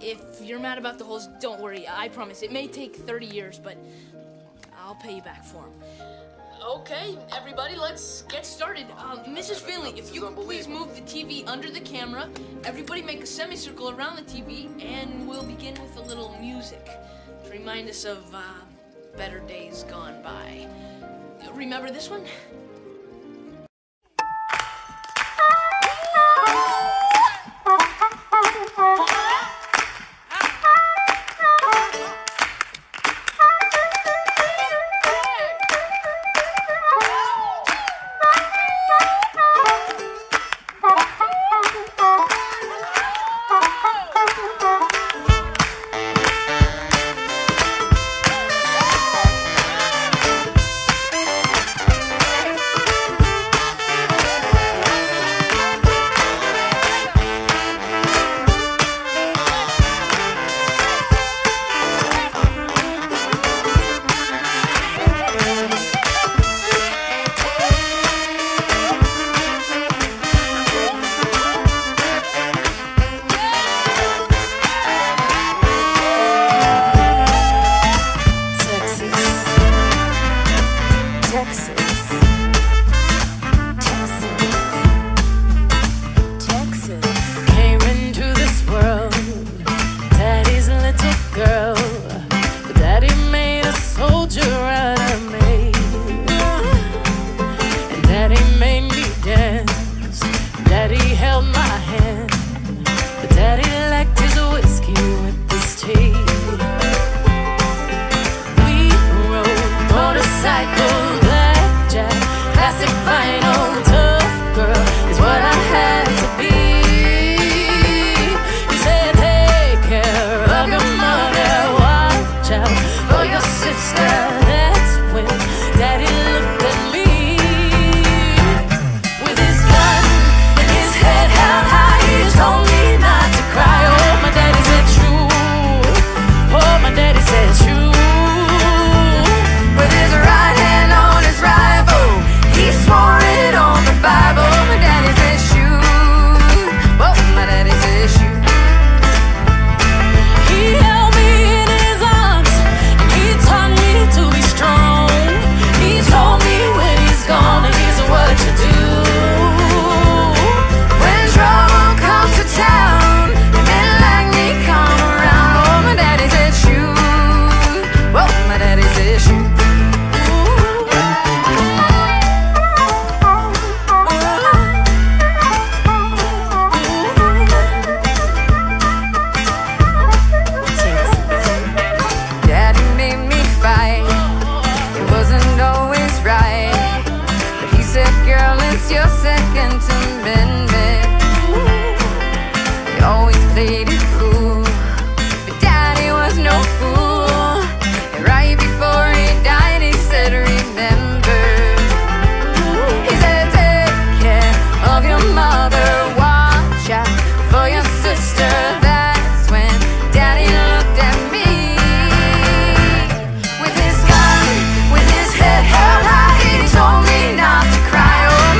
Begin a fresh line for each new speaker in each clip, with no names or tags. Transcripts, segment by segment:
if you're mad about the holes, don't worry. I promise. It may take 30 years, but I'll pay you back for them. Okay, everybody, let's get started. Mrs. Finley, if you could please move the TV under the camera. Everybody make a semicircle around the TV, and we'll begin with a little music to remind us of better days gone by. Remember this one?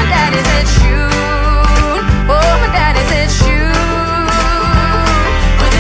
With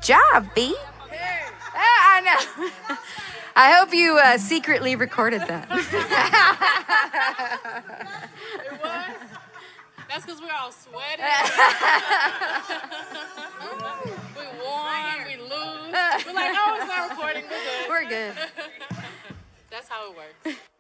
job, B. I know. I hope you secretly recorded that.
It was? That's because we're all sweaty. We won, we lose. We're like, oh, it's not recording, we're good.
We're good.
That's how it works.